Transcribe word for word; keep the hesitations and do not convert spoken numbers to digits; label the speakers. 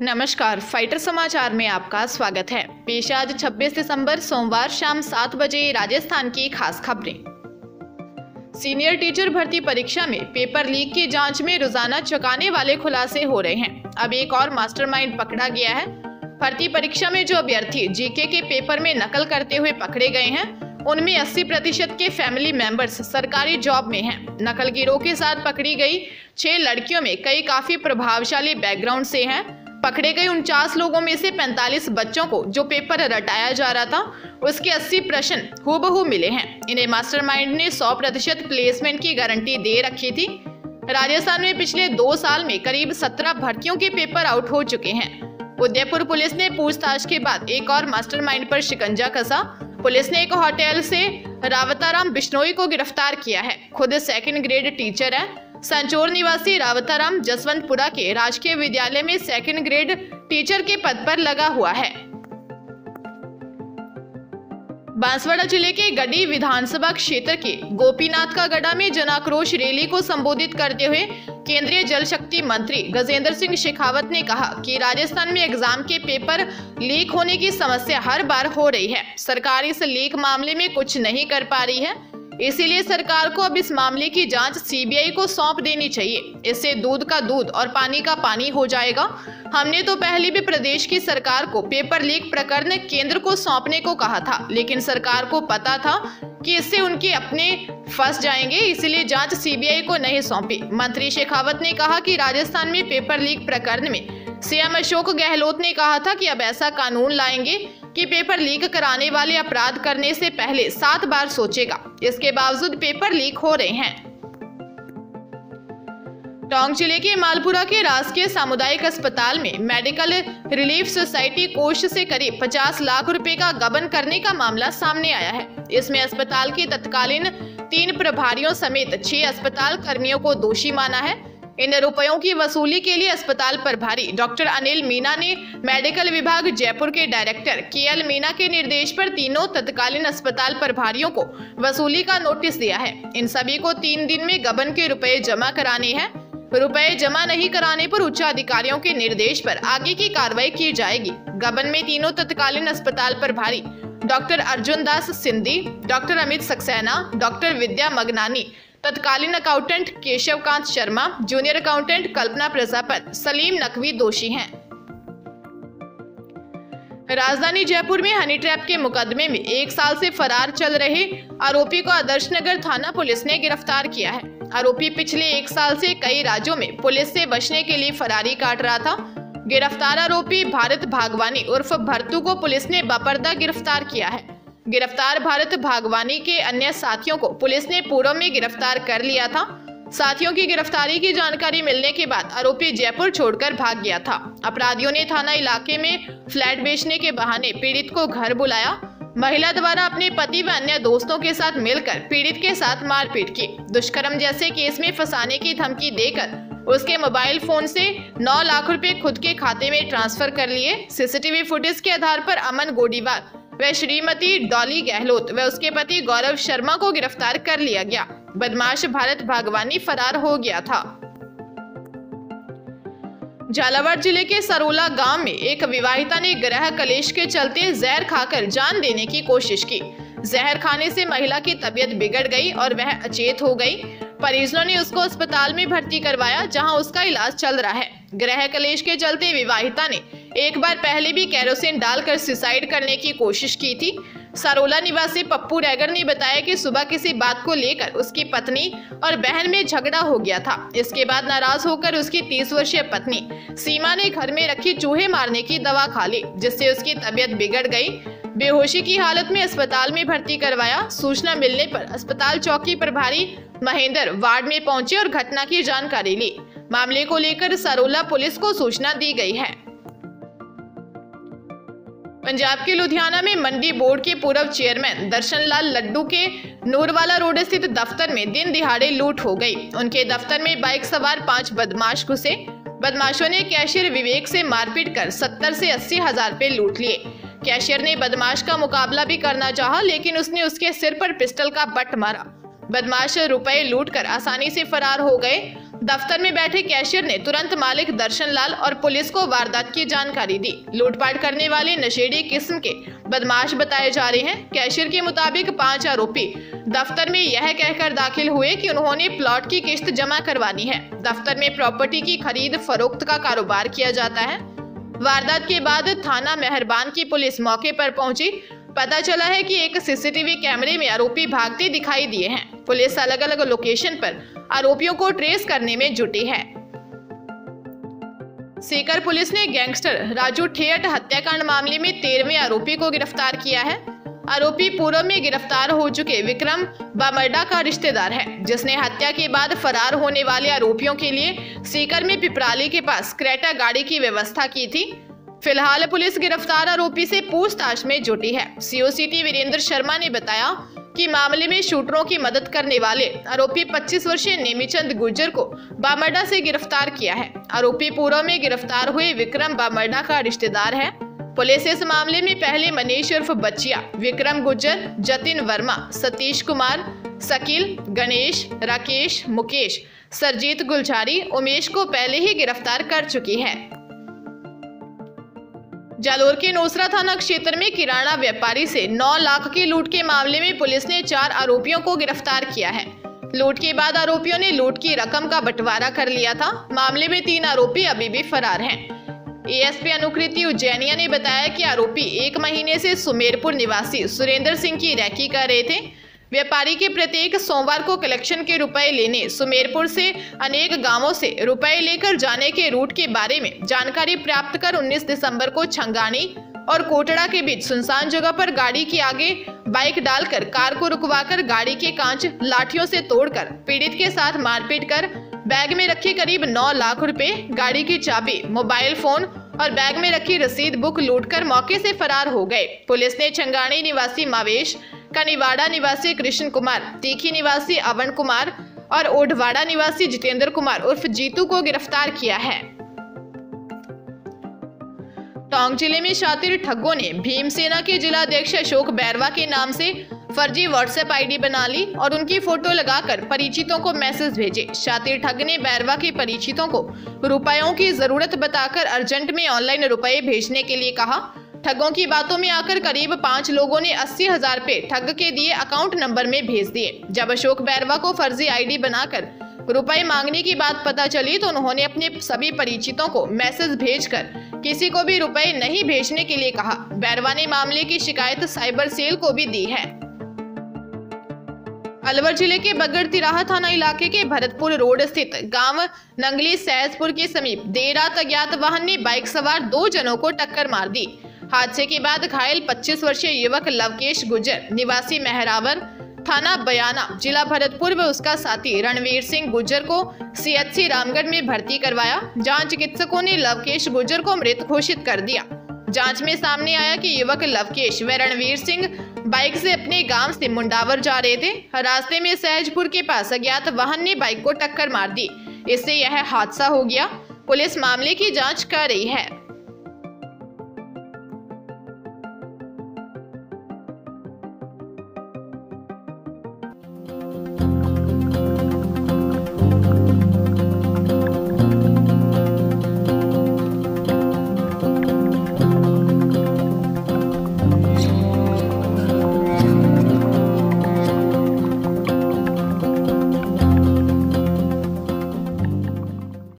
Speaker 1: नमस्कार, फाइटर समाचार में आपका स्वागत है। पेश आज छब्बीस दिसंबर सोमवार शाम सात बजे राजस्थान की खास खबरें। सीनियर टीचर भर्ती परीक्षा में पेपर लीक की जांच में रोजाना चौंकाने वाले खुलासे हो रहे हैं। अब एक और मास्टरमाइंड पकड़ा गया है। भर्ती परीक्षा में जो अभ्यर्थी जीके के पेपर में नकल करते हुए पकड़े गए हैं, उनमें अस्सी प्रतिशत के फैमिली मेंबर्स सरकारी जॉब में हैं। नकल गिरोह के साथ पकड़ी गई छह लड़कियों में कई काफी प्रभावशाली बैकग्राउंड से हैं। पकड़े गए उनचास लोगों में से पैंतालीस बच्चों को जो पेपर रटाया जा रहा था, उसके अस्सी प्रश्न हूबहू मिले हैं। इन्हें मास्टरमाइंड ने सौ प्रतिशत प्लेसमेंट की गारंटी दे रखी थी। राजस्थान में पिछले दो साल में करीब सत्रह भर्तियों के पेपर आउट हो चुके हैं। उदयपुर पुलिस ने पूछताछ के बाद एक और मास्टरमाइंड पर शिकंजा कसा। पुलिस ने एक होटल से रावताराम बिश्नोई को गिरफ्तार किया है। खुद सेकंड ग्रेड टीचर है। संचोर निवासी रावताराम जसवंतपुरा के राजकीय विद्यालय में सेकंड ग्रेड टीचर के पद पर लगा हुआ है। बांसवाड़ा जिले के गढ़ी विधानसभा क्षेत्र के गोपीनाथ का गढ़ा में जनाक्रोश रैली को संबोधित करते हुए केंद्रीय जल शक्ति मंत्री गजेंद्र सिंह शेखावत ने कहा कि राजस्थान में एग्जाम के पेपर लीक होने की समस्या हर बार हो रही है। सरकार इस लीक मामले में कुछ नहीं कर पा रही है, इसीलिए सरकार को अब इस मामले की जांच सीबीआई को सौंप देनी चाहिए। इससे दूध का दूध और पानी का पानी हो जाएगा। हमने तो पहले भी प्रदेश की सरकार को पेपर लीक प्रकरण केंद्र को सौंपने को कहा था, लेकिन सरकार को पता था कि इससे उनके अपने फंस जाएंगे, इसलिए जांच सीबीआई को नहीं सौंपी। मंत्री शेखावत ने कहा कि राजस्थान में पेपर लीक प्रकरण में सीएम अशोक गहलोत ने कहा था कि अब ऐसा कानून लाएंगे कि पेपर लीक कराने वाले अपराध करने से पहले सात बार सोचेगा। इसके बावजूद पेपर लीक हो रहे हैं। टोंक जिले के मालपुरा के राजकीय सामुदायिक अस्पताल में मेडिकल रिलीफ सोसाइटी कोष से करीब पचास लाख रुपए का गबन करने का मामला सामने आया है। इसमें अस्पताल के तत्कालीन तीन प्रभारियों समेत छह अस्पताल कर्मियों को दोषी माना है। इन रुपयों की वसूली के लिए अस्पताल प्रभारी डॉक्टर अनिल मीना ने मेडिकल विभाग जयपुर के डायरेक्टर के एल मीना के निर्देश पर तीनों तत्कालीन अस्पताल प्रभारियों को वसूली का नोटिस दिया है। इन सभी को तीन दिन में गबन के रुपए जमा कराने हैं। रुपए जमा नहीं कराने पर उच्च अधिकारियों के निर्देश पर आगे की कार्रवाई की जाएगी। गबन में तीनों तत्कालीन अस्पताल प्रभारी doctor Arjun Das Sindhi, doctor Amit Saxena, doctor Vidya Magnani, तत्कालीन accountant Keshavkant Sharma, junior accountant Kalpana Prajapat, Salim Naqvi दोषी हैं। राजधानी जयपुर में हनी ट्रैप के मुकदमे में एक साल से फरार चल रहे आरोपी को आदर्श नगर थाना पुलिस ने गिरफ्तार किया है। आरोपी पिछले एक साल से कई राज्यों में पुलिस से बचने के लिए फरारी काट रहा था। गिरफ्तार आरोपी भारत भागवानी उर्फ भरतू को पुलिस ने बापर्दा गिरफ्तार किया है। गिरफ्तार भारत भागवानी के अन्य साथियों को पुलिस ने पूर्व में गिरफ्तार कर लिया था। साथियों की गिरफ्तारी की जानकारी मिलने के बाद आरोपी जयपुर छोड़कर भाग गया था। अपराधियों ने थाना इलाके में फ्लैट बेचने के बहाने पीड़ित को घर बुलाया। महिला द्वारा अपने पति व अन्य दोस्तों के साथ मिलकर पीड़ित के साथ मारपीट की। दुष्कर्म जैसे केस में फंसाने की धमकी देकर उसके मोबाइल फोन से नौ लाख रुपए खुद के खाते में ट्रांसफर कर लिए। सीसीटीवी फुटेज के आधार पर अमन गोडीवाल व श्रीमती डॉली गहलोत व उसके पति गौरव शर्मा को गिरफ्तार कर लिया गया। बदमाश भारत भागवानी फरार हो गया था। झालावाड़ जिले के सरोला गांव में एक विवाहिता ने गृह कलेश के चलते जहर खाकर जान देने की कोशिश की। जहर खाने से महिला की तबीयत बिगड़ गई और वह अचेत हो गई। परिजनों ने उसको अस्पताल में भर्ती करवाया, जहां उसका इलाज चल रहा है। गृह कलेश के चलते विवाहिता ने एक बार पहले भी केरोसिन डालकर सुसाइड करने की कोशिश की थी। सरोला निवासी पप्पू रैगर ने बताया कि सुबह किसी बात को लेकर उसकी पत्नी और बहन में झगड़ा हो गया था। इसके बाद नाराज होकर उसकी तीस वर्षीय पत्नी सीमा ने घर में रखी चूहे मारने की दवा खा ली, जिससे उसकी तबीयत बिगड़ गई। बेहोशी की हालत में अस्पताल में भर्ती करवाया। सूचना मिलने पर अस्पताल चौकी प्रभारी महेंद्र वार्ड में पहुंचे और घटना की जानकारी ली। मामले को लेकर सरोला पुलिस को सूचना दी गई है। पंजाब के लुधियाना में मंडी बोर्ड के पूर्व चेयरमैन दर्शन लाल लड्डू के नूरवाला रोड स्थित दफ्तर में दिन दिहाड़े लूट हो गई। उनके दफ्तर में बाइक सवार पांच बदमाश घुसे। बदमाशों ने कैशियर विवेक से मारपीट कर सत्तर से अस्सी हजार रुपए लूट लिए। कैशियर ने बदमाश का मुकाबला भी करना चाहा, लेकिन उसने उसके सिर पर पिस्टल का बट मारा। बदमाश रुपए लूटकर आसानी से फरार हो गए। दफ्तर में बैठे कैशियर ने तुरंत मालिक दर्शन लाल और पुलिस को वारदात की जानकारी दी। लूटपाट करने वाले नशेड़ी किस्म के बदमाश बताए जा रहे हैं। कैशियर के मुताबिक पांच आरोपी दफ्तर में यह कहकर दाखिल हुए कि उन्होंने प्लॉट की किस्त जमा करवानी है। दफ्तर में प्रॉपर्टी की खरीद फरोख्त का कारोबार किया जाता है। वारदात के बाद थाना मेहरबान की पुलिस मौके पर पहुंची। पता चला है कि एक सीसीटीवी कैमरे में आरोपी भागते दिखाई दिए हैं। पुलिस अलग अलग लोकेशन पर आरोपियों को ट्रेस करने में जुटी है। सीकर पुलिस ने गैंगस्टर राजू ठेठ हत्याकांड मामले में तेरहवें आरोपी को गिरफ्तार किया है। आरोपी पूर्व में गिरफ्तार हो चुके विक्रम बामर्डा का रिश्तेदार है, जिसने हत्या के बाद फरार होने वाले आरोपियों के लिए सीकर में पिपराली के पास क्रेटा गाड़ी की व्यवस्था की थी। फिलहाल पुलिस गिरफ्तार आरोपी से पूछताछ में जुटी है। सीओसीटी वीरेंद्र शर्मा ने बताया कि मामले में शूटरों की मदद करने वाले आरोपी पच्चीस वर्षीय नेमीचंद गुर्जर को बामर्डा से गिरफ्तार किया है। आरोपी पूर्व में गिरफ्तार हुए विक्रम बामर्डा का रिश्तेदार है। पुलिस इस मामले में पहले मनीष उर्फ बच्चिया, विक्रम गुर्जर, जतिन वर्मा, सतीश कुमार, शकील, गणेश, राकेश, मुकेश, सरजीत गुलजारी, उमेश को पहले ही गिरफ्तार कर चुकी है। जालोर के नोसरा थाना क्षेत्र में किराना व्यापारी से नौ लाख की लूट के मामले में पुलिस ने चार आरोपियों को गिरफ्तार किया है। लूट के बाद आरोपियों ने लूट की रकम का बंटवारा कर लिया था। मामले में तीन आरोपी अभी भी फरार हैं। एएसपी अनुकृति उज्जैनिया ने बताया कि आरोपी एक महीने से सुमेरपुर निवासी सुरेंद्र सिंह की रैकी कर रहे थे। व्यापारी के प्रत्येक सोमवार को कलेक्शन के रुपए लेने सुमेरपुर से अनेक गांवों से रुपए लेकर जाने के रूट के बारे में जानकारी प्राप्त कर उन्नीस दिसंबर को छंगानी और कोटड़ा के बीच सुनसान जगह पर गाड़ी के आगे बाइक डालकर कार को रुकवाकर गाड़ी के कांच लाठियों से तोड़कर पीड़ित के साथ मारपीट कर बैग में रखे करीब नौ लाख रुपए, गाड़ी की चाबी, मोबाइल फोन और बैग में रखी रसीद बुक लूटकर मौके से फरार हो गए। पुलिस ने छंगानी निवासी मावेश, कनिवाड़ा निवासी कृष्ण कुमार, तीखी निवासी अवन कुमार और ओढ़वाड़ा निवासी जितेंद्र कुमार उर्फ जीतू को गिरफ्तार किया है। टोंक जिले में शातिर ठगों ने भीमसेना के जिला अध्यक्ष अशोक बैरवा के नाम से फर्जी व्हाट्सएप आईडी बना ली और उनकी फोटो लगाकर परिचितों को मैसेज भेजे। शातिर ठग ने बैरवा के परिचितों को रुपयों की जरूरत बताकर अर्जेंट में ऑनलाइन रुपए भेजने के लिए कहा। ठगों की बातों में आकर करीब पांच लोगों ने अस्सी हजार रुपए ठग के दिए अकाउंट नंबर में भेज दिए। जब अशोक बैरवा को फर्जी आईडी बनाकर रुपए मांगने की बात पता चली तो उन्होंने अपने सभी परिचितों को मैसेज भेजकर किसी को भी रुपए नहीं भेजने के लिए कहा। बैरवा ने मामले की शिकायत साइबर सेल को भी दी है। अलवर जिले के बगड़ तिराहा थाना इलाके के भरतपुर रोड स्थित गांव नंगली सैजपुर के समीप देर रात अज्ञात वाहन ने बाइक सवार दो जनों को टक्कर मार दी। हादसे के बाद घायल पच्चीस वर्षीय युवक लवकेश गुर्जर निवासी मेहरावर थाना बयाना जिला भरतपुर व उसका साथी रणवीर सिंह गुर्जर को सीएचसी रामगढ़ में भर्ती करवाया। जांच चिकित्सकों ने लवकेश गुर्जर को मृत घोषित कर दिया। जांच में सामने आया कि युवक लवकेश व रणवीर सिंह बाइक से अपने गांव से मुंडावर जा रहे थे। रास्ते में सहजपुर के पास अज्ञात वाहन ने बाइक को टक्कर मार दी। इससे यह हादसा हो गया। पुलिस मामले की जांच कर रही है।